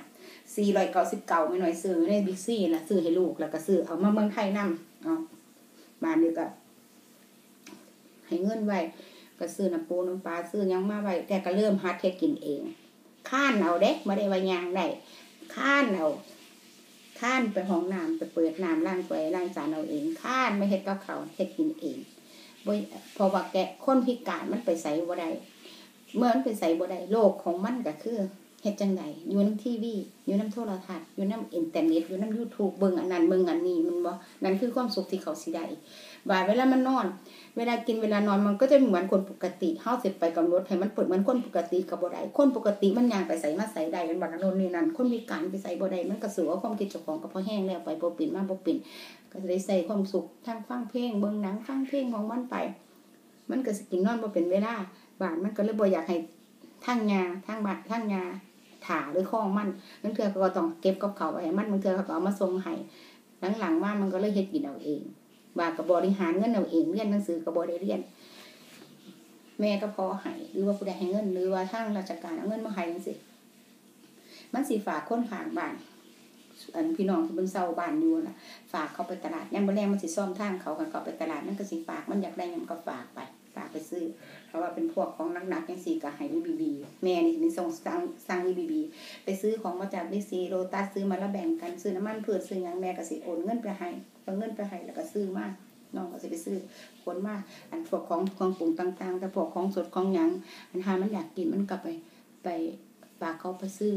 สี่ร้อยเก้าสิบเก้าไม่น้อยซื้อในบิ๊กซีน่ะซื้อให้ลูกแล้วก็ซื้อเอามาเมืองไทยนำเอาบ้านนี้ก็ให้เงินไว้ก็ซื้อน้ำปูน้ำปลาซื้อยังมาไว้แต่ก็เริ่มหัดเฮ็ดกินเองข้านเอาเด้บ่ได้ว่าย่างได้ข้านเอาข้านไปห้องน้ำไปเปิดน้ำล้างถ้วยล้างจานเอาเองข้านไม่เฮ็ดกับเขาเฮ็ดกินเองบ่เพราะว่าแกคนพิการมันไปไสบ่ได้เมื่อมันไปไสบ่ได้โลกของมันก็คือเฮ็ดจังได๋อยู่นำทีวีอยู่นำโทรทัศน์อยู่นำอินเทอร์เน็ตอยู่นำ YouTube เบิ่งอันนั้นเบิ่งอันนี้มันบ่นั่นคือความสุขที่เขาสิได้บ่าเวลามันนอนเวลากินเวลานอนมันก็จะเหมือนคนปกติเฮาสิไปกำหนดให้มันเปิดเหมือนคนปกติก็บ่ได้คนปกติมันย่างไปไสมาไสได้มันบ่นั่นนี่นั่นคนพิการไปไสบ่ได้มันก็สู่ว่าความคิดเจ้าของก็พอแห้งแล้วไปบ่เป็นมาบ่เป็นก็จะได้ใส่ความสุขทางฟังเพลงเบิ่งหนังฟังเพลงของมันไปมันก็สิกินนอนบ่เป็นเวลาบ้านมันก็เลยบ่อยากให้ทางยาทางบ้านทางยาถาหรือข้องมันบางเทื่อก็ต้องเก็บกับเขาไว้มันบางเทื่อเขาก็เอามาส่งให้หลังๆมามันก็เลยเฮ็ดกินเอาเองว่าก็บริหารเงินเอาเองเรียนหนังสือก็บ่ได้เรียนแม่ก็พอให้หรือว่าผู้ใดให้เงินหรือว่าทางราชการเอาเงินมาให้จังซี่มันสิฝากคนข้างบ้านอันพี่น้องที่เพิ่นเซาบ้านอยู่น่ะฝากเขาไปตลาดยามมื้อแลงมันสิซ่อมทางเขากันเขาไปตลาดมันก็สิฝากมันอยากได้หยังก็ฝากไปฝากไปซื้อเพราะว่าเป็นพวกของหนักๆจังซี่ก็ให้อีบีบีแม่นี่สิส่งสั่งสั่งอีบีบีไปซื้อของมาจากบิ๊กซีโลตัสซื้อมาแล้วแบ่งกันซื้อน้ำมันพืชซื้อหยังแม่ก็สิโอนเงินไปให้เอาเงินไปให้แล้วก็ซื้อมาน้องก็สิไปซื้อคนมาอันพวกของของปรุงต่างๆแต่พวกของสดของหยังอันหามันอยากกินมันก็ไปไปฝากเขาไปซื้อ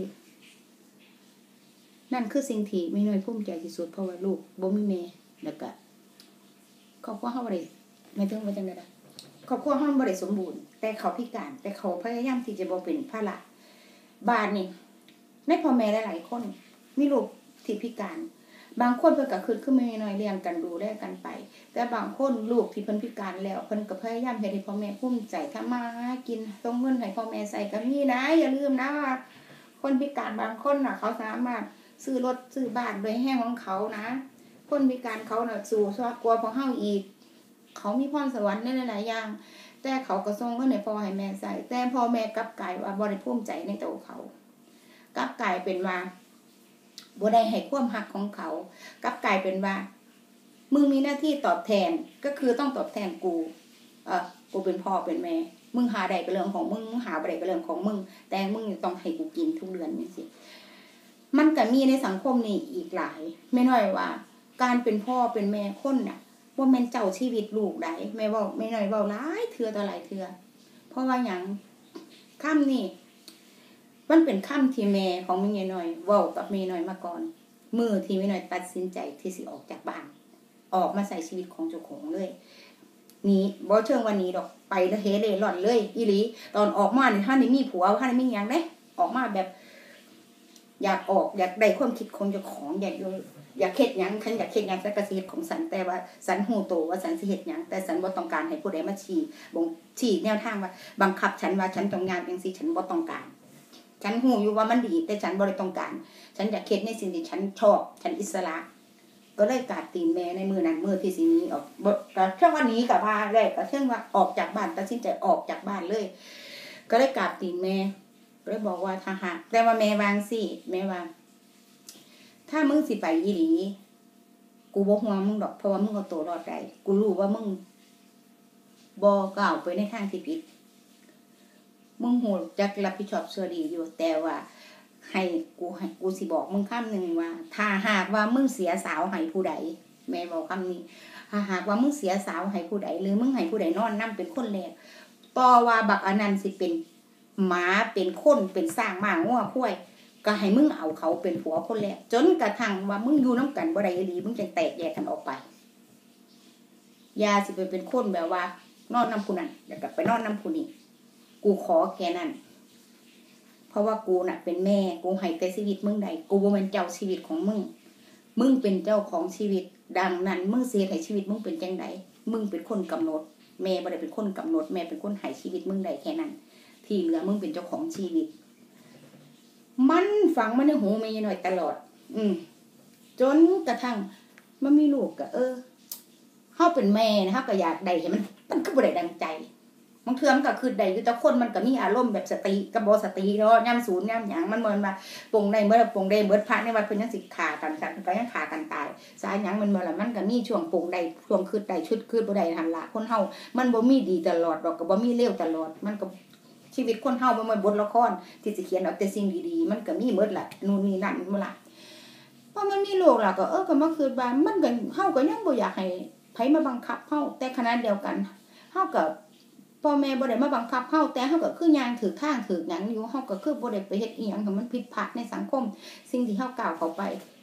นั่นคือสิ่งที่แม่น้อยภูมิใจที่สุดเพราะว่าลูกบ่มีแม่แล้วก็ครอบครัวเฮาบ่ได้หมายถึงว่าจังได๋ล่ะครอบครัวเฮาบ่ได้สมบูรณ์แต่เขาพิการแต่เขาพยายามที่จะบ่เป็นภาระบ้านนี่ในพ่อแม่หลายๆคนมีลูกที่พิการบางคนเพิ่นก็คือคือแม่น้อยเลี้ยงกันดูแลกันไปแต่บางคนลูกที่เพิ่นพิการแล้วเพิ่นก็พยายามเฮ็ดให้พ่อแม่ภูมิใจทำมาหากินส่งเงินให้พ่อแม่ใช้ก็มีนะอย่าลืมนะว่าคนพิการบางคนน่ะเขาสามารถซื้อรถซื้อบ้านโดยแห้งของเขานะคนพิการเขาน่ะสู่ซะกว่าพวกเฮาอีกเขามีพรสวรรค์ในหลายๆอย่างแต่เขาก็ส่งเงินให้พ่อให้แม่ใช้แต่พ่อแม่กลับกลายว่าบ่ได้ภูมิใจในตัวเขากลับกลายเป็นว่าบ่ได้ให้ความรักของเขากลับกลายเป็นว่ามึงมีหน้าที่ตอบแทนก็คือต้องตอบแทนกูเออกูเป็นพ่อเป็นแม่มึงหาได้ก็เรื่องของมึงมึงหาบ่ได้ก็เรื่องของมึงแต่มึงต้องให้กูกินทุกเดือนจังซี่มันก็มีในสังคมนี่อีกหลายแม่น้อยว่าการเป็นพ่อเป็นแม่คนน่ะบ่แม่นเจ้าชีวิตลูกได้แม่เว้าแม่น้อยเว้าหลายเทื่อต่อหลายเทื่อเพราะว่าหยังคำนี้มันเป็นคำที่แม่ของแม่น้อยเว้ากับแม่น้อยมาก่อนมื้อที่แม่น้อยตัดสินใจที่สิออกจากบ้านออกมาใช้ชีวิตของเจ้าของเลยนี่บ่เชิงวันนี้ดอกไปเฮเร่ร่อนเลยอีหลีตอนออกมานี่ท่านนี่มีผัวท่านนี่มีหยังเด้ออกมาแบบอยากออกอยากได้ความคิดของเจ้าของอยากอยากเฮ็ดหยังฉันอยากเฮ็ดหยังสักกะสิเฮ็ดของฉันแต่ว่าฉันฮู้โตว่าฉันสิเฮ็ดหยังแต่ฉันบ่ต้องการให้ผู้ใดมาชี้บ่งชี้แนวทางว่าบังคับฉันว่าฉันต้องงานจังซี่ฉันบ่ต้องการฉันฮู้อยู่ว่ามันดีแต่ฉันบ่ได้ต้องการฉันอยากเฮ็ดในสิ่งที่ฉันชอบฉันอิสระก็เลยกราบตีนแม่ในมื้อนั้นมื้อที่สิหนีออกบ่ก็เชิงว่าหนีก็ว่าได้ก็เชิงว่าออกจากบ้านตัดสินใจออกจากบ้านเลยก็เลยกราบตีนแม่ก็เลยบอกว่าถ้าหากแต่ว่าแม่วางสิแม่ว่าถ้ามึงสิไปอีหลีกูบ่ห่วงมึงดอกเพราะว่ามึงเอาตัวรอดได้กูรู้ว่ามึงบ่ก้าวไปในทางที่ผิดมึงฮู้จักรับผิดชอบส่วนดีอยู่แต่ว่าให้กูให้กูสิบอกมึงคำนึงว่าถ้าหากว่ามึงเสียสาวให้ผู้ใดแม่บอกคำนี้ถ้าหากว่ามึงเสียสาวให้ผู้ใดหรือมึงให้ผู้ใดนอนนำเป็นคนแรกต่อว่าบักอันนั้นสิเป็นหมาเป็นคนเป็นสร้างหมางัวควายก็ให้มึงเอาเขาเป็นผัวคนแรกจนกระทั่งว่ามึงอยู่น้ำกันบ่ได้อีหลีมึงจะแตกแยกกันออกไปอย่าสิไปเป็นคนแบบว่านอนนำผู้นั้นแล้วก็ไปนอนนำผู้นี้กูขอแค่นั้นเพราะว่ากูน่ะเป็นแม่กูให้แต่ชีวิตมึงได้กูบ่แม่นเจ้าชีวิตของมึงมึงเป็นเจ้าของชีวิตดังนั้นมึงสิให้ชีวิตมึงเป็นจังได๋มึงเป็นคนกำหนดแม่บ่ได้เป็นคนกำหนดแม่เป็นคนให้ชีวิตมึงได้แค่นั้นที่เหลือมึงเป็นเจ้าของชีวิตมันฝังมาในหูแม่น้อยตลอดอืมจนกระทั่งมันมีลูกก็เออเฮาเป็นแม่นะเฮาก็อยากได้ให้มันมันก็บ่ได้ดังใจบางเทื่อมันก็คือได้อยู่แต่คนมันก็มีอารมณ์แบบสติกับบ่สติเนาะยามศูนย์ยามหยังมันบ่แม่นว่าปงได้เบิดปงได้เบิดพระในวัดเพิ่นยังสิฆ่ากันกันก็ยังฆ่ากันตายสายหยังมันบ่ล่ะมันก็มีช่วงปงได้ช่วงคืดได้ชุดคืดบ่ได้หั่นล่ะคนเฮามันบ่มีดีตลอดดอกก็บ่มีเลวตลอดมันก็ชีวิตคนเฮาบ่แม่นบทละครที่สิเขียนเอาแต่สิ่งดีๆมันก็มีหมดล่ะนู่นนี่นั่นบ่ล่ะพอมันมีโลกล่ะก็เออก็มาคือว่ามันก็เฮาก็ยังบ่อยากให้ไผมาบังคับเฮาแต่ขณะเดียวกันเฮาก็พ่อแม่บ่ได้มาบังคับเฮาแต่เฮาก็คือย่างถือทางถือหยังอยู่เฮาก็คือบ่ได้ไปเฮ็ดอีหยังให้มันผิดพลาดในสังคมสิ่งที่เฮาก้าวเข้าไป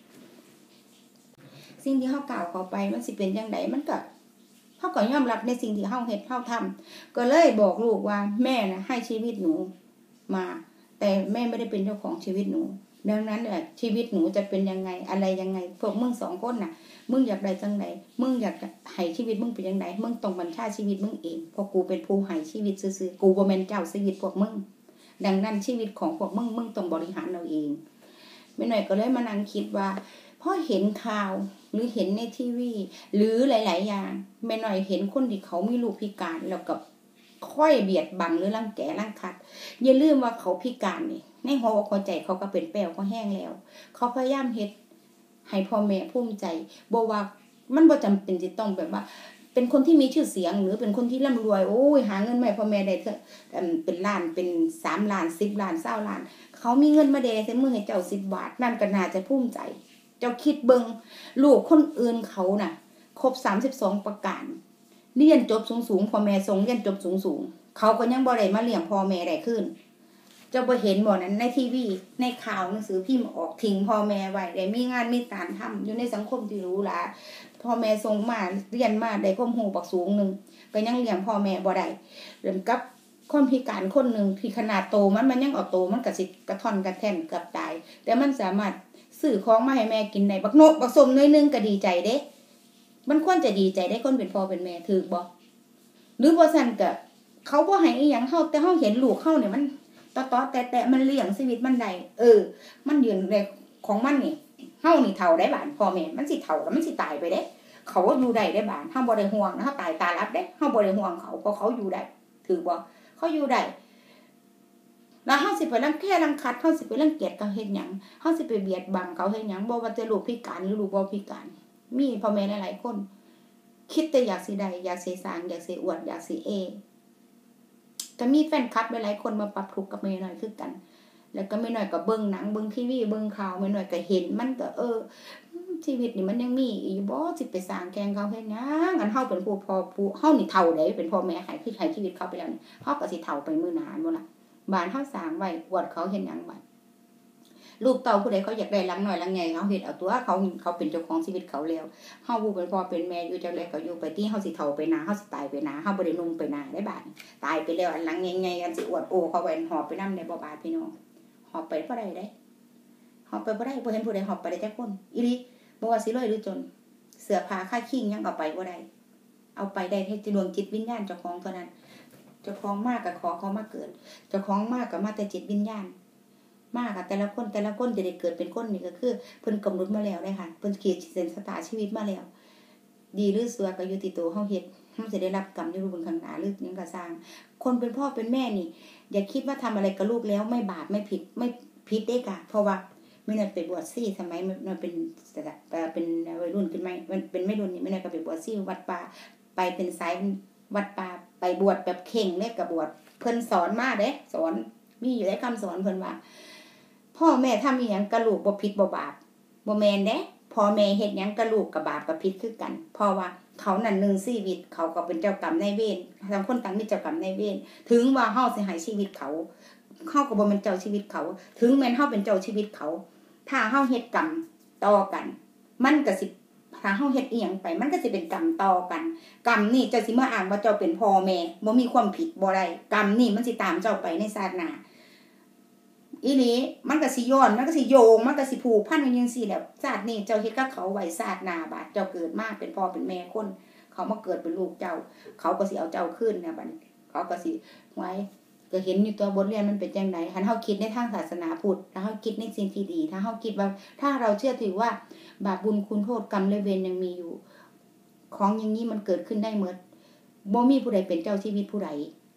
สิ่งที่เฮาก้าวเข้าไปมันสิเป็นจังไดมันก็เฮาก็ยอมรับในสิ่งที่เฮาเฮ็ดเฮาทำก็เลยบอกลูกว่าแม่น่ะให้ชีวิตหนูมาแต่แม่ไม่ได้เป็นเจ้าของชีวิตหนูดังนั้นเนี่ยชีวิตหนูจะเป็นยังไงอะไรยังไงพวกมึงสองคนน่ะมึงอยากได้จังไดมึงอยากให้ชีวิตมึงเป็นจังไดมึงต้องบัญชาชีวิตมึงเองเพราะกูเป็นผู้ให้ชีวิตซื่อๆกูบ่แม่นเจ้าชีวิตพวกมึงดังนั้นชีวิตของพวกมึงมึงต้องบริหารเอาเองแม่หน่อยก็เลยมานั่งคิดว่าพอเห็นข่าวหรือเห็นในทีวีหรือหลายๆอย่างแม่หน่อยเห็นคนที่เขามีลูกพิการแล้วกับค่อยเบียดบังหรือรังแกรังคัดอย่าลืมว่าเขาพิการนี่ในหัวอกหัวใจเขาก็เป็นแป้วเขาแห้งแล้วเขาพยายามเฮ็ดให้พ่อแม่ภูมิใจบ่ว่ามันบ่จำเป็นจะต้องแบบว่าเป็นคนที่มีชื่อเสียงหรือเป็นคนที่ร่ำรวยโอ้ยหาเงินมาให้พ่อแม่ได้เถอะเป็นล้านเป็นสามล้านสิบล้านเก้าล้านเขามีเงินมาแดใส่มือให้เจ้าสิบบาทนั่นก็น่าจะภูมิใจเจ้าคิดเบิ่งลูกคนอื่นเขาน่ะครบสามสิบสองประการเรียนจบสูงๆพ่อแม่ส่งเรียนจบสูงๆเขาก็ยังบ่ได้มาเลี้ยงพ่อแม่ได้ขึ้นเจ้าบ่เห็นบ่นั้นในทีวีในข่าวหนังสือพิมพ์ออกทิ้งพ่อแม่ไว้ได้มีงานมีการทำอยู่ในสังคมที่หรูหราพ่อแม่ส่งมาเรียนมาได้ความรู้บักสูงนึงก็ยังเลี้ยงพ่อแม่บ่ได้เรื่องกับคนพิการคนนึงที่ขนาดโตมันมันยังเอาโตมันก็สิกระท่อนกระแท่นกับตายแต่มันสามารถซื้อของมาให้แม่กินได้บักโนบักสมน้อยนึงก็ดีใจเด้มันควรจะดีใจได้คนเป็นพ่อเป็นแม่ถูกบ่หรือบ่ซั่นก็เขาบ่ให้อีหยังเฮาแต่เฮาเห็นลูกเฮาเนี่ยมันตอๆแต่ๆมันเลี้ยงชีวิตมันได้เออมันยืนได้ของมันนี่เฮานี่เฒ่าได้บาดพ่อแม่มันสิเฒ่าแล้วมันสิตายไปเด้เขาอยู่ได้ได้บาดเฮาบ่ได้ห่วงนะเฮาตายตาลับเด้เฮาบ่ได้ห่วงเขาเพราะเขาอยู่ได้ถูกบ่เขาอยู่ได้แล้วเฮาสิไปรังแครังคัดเฮาสิไปรังเกียจเขาเฮ็ดหยังเฮาสิไปเบียดบังเขาเฮ็ดหยังบ่ว่าจะลูกพิการหรือลูกบ่พิการมีพ่อแม่หลายๆคนคิดแต่อยากสิได้อยากสิสร้างอยากสิอวดอยากสิเอก็มีแฟนคลับหลายๆคนมาปรับทุกข์กับแม่น้อยคือกันแล้วก็แม่น้อยก็เบิ่งหนังเบิ่งทีวีเบิ่งข่าวแม่น้อยก็เห็นมันก็เออชีวิตนี่มันยังมีอยู่บ่สิไปสร้างแกงเขาเฮ็ดหยังอันเฮาเป็นผู้พ่อผู้เฮานี่เฒ่าได้เป็นพ่อแม่ให้คือให้ชีวิตเขาไปแล้วนี่เฮาก็สิเฒ่าไปมื้อหน้าบ่ล่ะบ้านเฮาสร้างไว้อวดเขาเฮ็ดหยังบัดลูกเต้าผู้ใดเขาอยากได้หลังน้อยหลังใหญ่เขาเฮ็ดเอาตัวเขาเขาเป็นเจ้าของชีวิตเขาแล้วเฮาผู้เป็นพ่อเป็นแม่อยู่จังได๋ก็อยู่ไปที่เฮาสิเฒ่าไปหน้าเฮาสิตายไปหน้าเฮาบ่ได้นุ่มไปหน้าได้บาดตายไปแล้วอันหลังใหญ่ๆอันสิอวดโอ้เขาไว้หอบไปนำได้บ่บาดพี่น้องหอบไปบ่ได้เด้หอบไปบ่ได้บ่เห็นผู้ใดหอบไปได้จักคนอีหลีบ่ว่าสิรวยหรือจนเสื้อผ้าค่าขิงยังเอาไปบ่ได้เอาไปได้ให้ดวงจิตวิญญาณเจ้าของเท่านั้นเจ้าของมากก็ขอเขามาเกิดเจ้าของมากก็มาแต่จิตวิญญาณมากอะแต่ละคนแต่ละคนจะได้เกิดเป็นคนนี่ก็คือเพิ่นกำหนดมาแล้วได้ค่ะเพิ่นขีดเส้นชะตาชีวิตมาแล้วดีหรือชั่วก็อยู่ที่ตัวเฮาเฮ็ดเฮาสิได้รับกรรมอยู่บนข้างหน้าหรือหยังก็สร้างคนเป็นพ่อเป็นแม่นี่อย่าคิดว่าทำอะไรกับลูกแล้วไม่บาปไม่ผิดไม่ผิดเด้ค่ะเพราะว่าไม่น่าไปบวชซี่สมัยมันเป็นเป็นวัยรุ่นขึ้นมั้ยมันเป็นไม่รุ่นนี่ไม่น่าก็ไปบวชซี่วัดป่าไปเป็นสายวัดป่าไปบวชแบบเข่งเด้ก็บวชเพิ่นสอนมาเด้สอนมีอยู่ในคำสอนเพิ่นว่าพ่อแม่ทำอีหยังกับลูกบ่ผิดบ่บาปบ่แม่นเด้พ่อแม่เฮ็ดหยังกับลูกกับบาปกับผิดคือกันเพราะว่าเขานั่นหนึ่งชีวิตเขาก็เป็นเจ้ากรรมนายเวรทั้งคนต่างมีเจ้ากรรมนายเวรถึงว่าเฮาสิให้ชีวิตเขาเฮาก็บ่แม่นเจ้าชีวิตเขาถึงแม้นเฮาเป็นเจ้าชีวิตเขาถ้าเฮาเฮ็ดกรรมต่อกันมันก็สิถ้าเฮาเฮ็ดอีหยังไปมันก็สิเป็นกรรมต่อกันกรรมนี่เจ้าสิมาอ้างว่าเจ้าเป็นพ่อแม่บ่มีความผิดบ่ได้กรรมนี่มันสิตามเจ้าไปในชาติหน้าอีนี้มันก็สิย้อนมันก็สิโยงมันก็สิผูกพันกันจังซี่แหละชาตินี้เจ้าเฮ็ดกับเขาไว้ชาติหน้าบาดเจ้าเกิดมาเป็นพ่อเป็นแม่คนเขามาเกิดเป็นลูกเจ้าเขาก็สิเอาเจ้าคืนเนี่ยบัดนี้เขาก็สิไว้ก็เห็นอยู่ตัวบทเรียนมันเป็นจังได๋คันเฮาคิดในทางศาสนาพุทธถ้าเฮาคิดในสิ่งที่ดีถ้าเฮาคิดว่าถ้าเราเชื่อถือว่าบาปบุญคุณโทษกรรมและเวรยังมีอยู่ของอย่างนี้มันเกิดขึ้นได้หมดบ่มีผู้ใดเป็นเจ้าชีวิตผู้ใด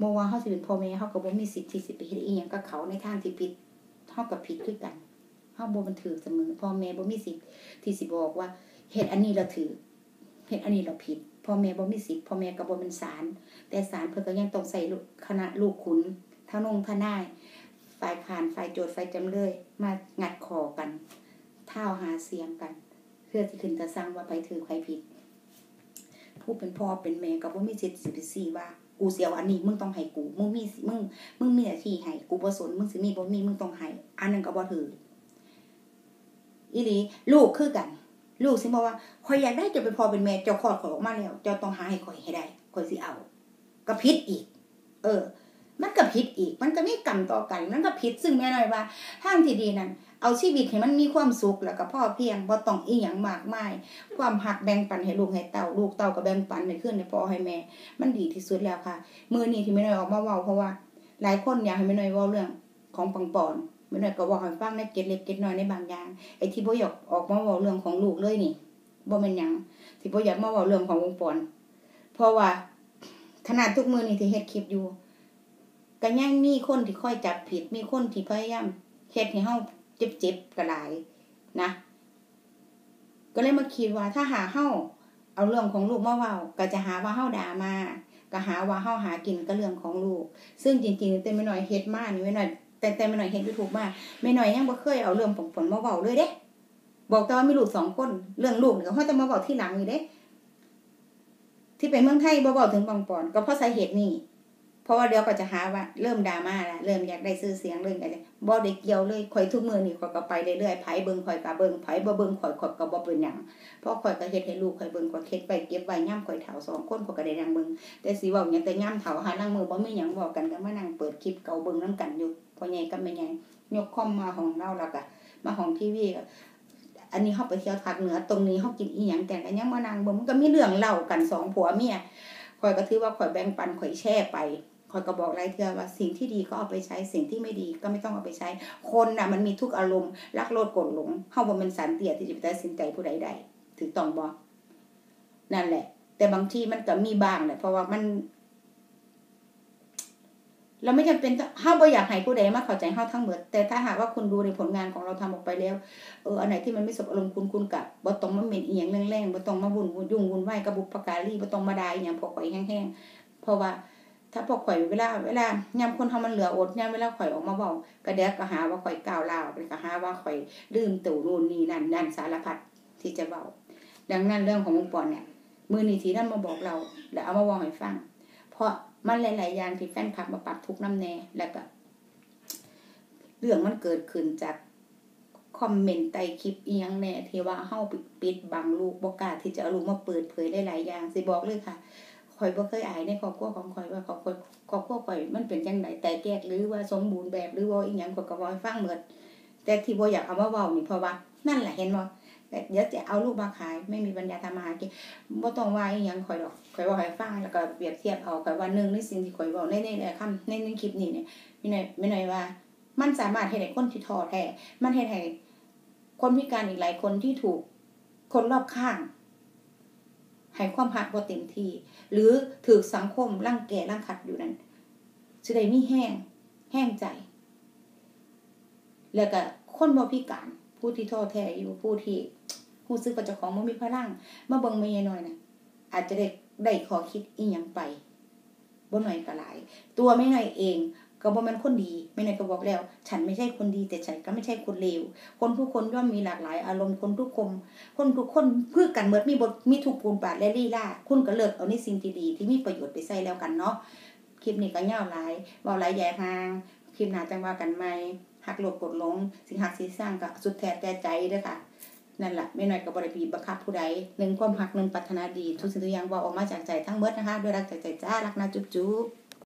บ่ว่าเฮาสิเป็นพ่อแม่เฮาก็บ่มีสิทธิ์ที่สิไปเฮ็ดอีหยังกับเขาในทางที่ผิดเฮาก็ผิดคือกันเฮาบ่มันถูกเสมอพ่อแม่บ่มีสิทธิ์ที่สิบอกว่าเฮ็ดอันนี้แล้วถูกเฮ็ดอันนี้แล้วผิดพ่อแม่บ่มีสิทธิ์พ่อแม่ก็บ่เป็นศาลแต่ศาลเพิ่นก็ยังต้องใส่คณะลูกขุนทนงทนายฝ่ายค้านฝ่ายโจทก์ฝ่ายจำเลยมางัดคอกันท้าวหาเสียงกันเพื่อสิขึ้นตะสั่งว่าไปถูกใครผิดผู้เป็นพ่อเป็นแม่ก็บ่มีสิทธิ์สิไปซี่ว่ากูเสียอันนี้มึงต้องให้กูมึงมีมึงมึงมีหน้าที่ให้กูบ่สนมึงสิมีบ่มีมึงต้องให้อันนั้นก็บ่ถืออีหลีลูกคือกันลูกสิบอกว่าข่อยอยากได้จะเป็นพ่อเป็นแม่เจ้าคลอดข่อยออกมาแล้วเจ้าต้องหาให้ข่อยให้ได้ข่อยสิเอาก็ผิดอีกเออมันก็ผิดอีกมันก็มีกรรมต่อกันมันก็ผิดซึ่งแม่น้อยว่าทางที่ดีนั้นเอาชีวิตให้มันมีความสุขแล้วก็พอเพียงบ่ต้องอีหยังมากมายความหักแบ่งปันให้ลูกให้เต้าลูกเต้าก็แบ่งปันให้ขึ้นให้พ่อให้แม่มันดีที่สุดแล้วค่ะมื้อนี้ที่แม่น้อยออกมาเว้าเพราะว่าหลายคนอยากให้แม่น้อยเว้าเรื่องของปังปอนแม่น้อยก็เว้าให้ฟังในเก็ดเล็กเก็ดน้อยในบางอย่างไอ้ที่บ่อยากออกมาเว้าเรื่องของลูกเลยนี่บ่แม่นหยังที่บ่อยากมาเว้าเรื่องของวงปอนเพราะว่าขนาดทุกมื้อนี้ที่เฮ็ดคลิปอยู่ก็ยังมีคนที่ค่อยจับผิดมีคนที่พยายามเฮ็ดให้เฮาเจ็บๆก็หลายนะก็เลยมาคิดว่าถ้าหาเฮาเอาเรื่องของลูกมาเว้าก็จะหาว่าเฮาด่ามาก็หาว่าเฮาหากินกับเรื่องของลูกซึ่งจริงๆแต่แม่น้อยเฮ็ดมานี่แม่น้อยแต่แต่แม่น้อยเฮ็ด YouTube มาแม่น้อยยังบ่เคยเอาเรื่องของผลมาเว้าเลยเด้บอกแต่ว่ามีลูกสองคนเรื่องลูกนี่ก็เฮาจะมาเว้าทีหลังนี่เด้ที่ไปเมืองไทยบ่เว้าถึงปังปอนก็เพราะสาเหตุนี้เพราะว่าเดี๋ยวก็จะหาว่าเริ่มดราม่าแล้วเริ่มอยากได้ชื่อเสียงเรื่องอะไรบ่ได้เกี่ยวเลยข่อยทุกมื้อนี่ข่อยก็ไปเรื่อยๆไผเบิ่งข่อยก็เบิ่งไผบ่เบิ่งข่อยข่อยก็บ่เป็นหยังเพราะข่อยก็เฮ็ดให้ลูกข่อยเบิ่งข่อยเฮ็ดไว้เก็บไว้ยามข่อยเฒ่าสองคนข่อยก็ได้นั่งเบิ่งแต่สิเว้าหยังแต่ยามเฒ่าหานั่งมือบ่มีหยังเว้ากันก็มานั่งเปิดคลิปเก่าเบิ่งนำกันอยู่พ่อใหญ่กับแม่ใหญ่ยกคอมมาห้องเราแล้วก็มาห้องทีวีอันนี้เฮาไปเที่ยวภาคเหนือตรงนี้เฮากินอีหยังกันก็ยังมานั่งเบิ่งมันก็มีเรื่องเล่ากันสองผัวเมียข่อยก็ถือว่าข่อยแบ่งปันข่อยแชร์ไปข่อยก็บอกหลายเทื่อว่าสิ่งที่ดีก็เอาไปใช้สิ่งที่ไม่ดีก็ไม่ต้องเอาไปใช้คนน่ะมันมีทุกอารมณ์รักโลภโกรธหลงเฮาบ่แม่นสันเตี้ยที่จะไปตัดสินใจผู้ใดได้ถูกต้องบ่นั่นแหละแต่บางทีมันก็มีบ้างแหละเพราะว่ามันเราไม่จำเป็นเฮาบ่อยากให้ผู้ใดมาเข้าใจเฮาทั้งหมดแต่ถ้าหากว่าคุณดูในผลงานของเราทำออกไปแล้วเอออันไหนที่มันไม่สบอารมณ์คุณคุณก็บ่ต้องมาเม้นอีหยังแรงๆบ่ต้องมาวุ่นยุ่งวุ่นวายกับบุพการีบ่ต้องมาด่าอีหยังพอข่อยแห้งๆเพราะว่าถ้าพวกข่อยเวลาเวลายามคนเฮามันเหลืออดยามเวลาข่อยออกมาเว้าก็เดี๋ยวก็หาว่าข่อยก้าวร้าวไปก็หาว่าข่อยลืมตู่นู่นนี่นั่นนั่นสารพัดที่จะเว้าดังนั้นเรื่องของวงปอนเนี่ยมื้อนี้ที่นำมาบอกเราแล้วเอามาเว้าให้ฟังเพราะมันหลายๆอย่างที่แฟนคลับมาปรับทุกข์นำแน่แล้วก็เรื่องมันเกิดขึ้นจากคอมเมนต์ใต้คลิปอีหยังแน่ที่ว่าเฮาปิดบังลูกบ่กล้าที่จะเอาลูกมาเปิดเผยหลายๆอย่างสิบอกเลยค่ะข่อยบ่เคยอายในครอบครัวของข่อยว่าครอบครัวครอบครัวข่อยมันเป็นจังได๋แต่แยกหรือว่าสมบูรณ์แบบหรือว่าอีหยังข่อยก็บ่ให้ฟังหมดแต่ที่บ่อยากเอามาเว้านี่เพราะว่านั่นแหละเห็นบ่เดี๋ยวจะเอาลูกมาขายไม่มีปัญญาทำมาหากินบ่ต้องว่าอีหยังข่อยดอกข่อยบ่ให้ฟังแล้วก็เปรียบเทียบเอาข่อยว่าหนึ่งในสิ่งที่ข่อยเว้าในในคำในในคลิปนี้เนี่ยมีหน่อยมีหน่อยว่ามันสามารถเฮ็ดให้คนที่ท้อแท้มันเฮ็ดให้คนพิการอีกหลายคนที่ถูกคนรอบข้างให้ความรักบ่เต็มที่หรือถูกสังคมรังแกรังขัดอยู่นั้นสิได้มีแห้งแห้งใจแล้วก็คนบ่พิการผู้ที่ท้อแท้อยู่ผู้ที่รู้สึกว่าเจ้าของบ่มีพลังมาเบิ่งแม่น้อยน่ะอาจจะได้ได้ข้อคิดอีหยังไปบ่น้อยก็หลายตัวแม่น้อยเองก็บ่แม่นคนดีแม่น้อยก็บอกแล้วฉันไม่ใช่คนดีแต่ฉันก็ไม่ใช่คนเลวคนทุกคนย่อมมีหลากหลายอารมณ์คนทุกคนคนทุกคนคือกันหมดมีบทมีทุกปูนปาดและลีลาคุณก็เลือกเอาในสิ่งที่ดีที่มีประโยชน์ไปใช้แล้วกันเนาะคลิปนี้ก็ยาวหลายเว้าหลายใหญ่ห่างคลิปหน้าจังว่ากันใหม่หักโลภกดหลงสิหักสิสร้างก็สุดแท้แต่ใจเด้อค่ะนั่นแหละแม่น้อยก็บ่ได้บีบบังคับผู้ใดหนึ่งความรักหนึ่งปรารถนาดีทุกสิ่งทุกอย่างเว้าออกมาจากใจทั้งหมดนะคะด้วยรักจากใจจ้ารักนะจุ๊บๆ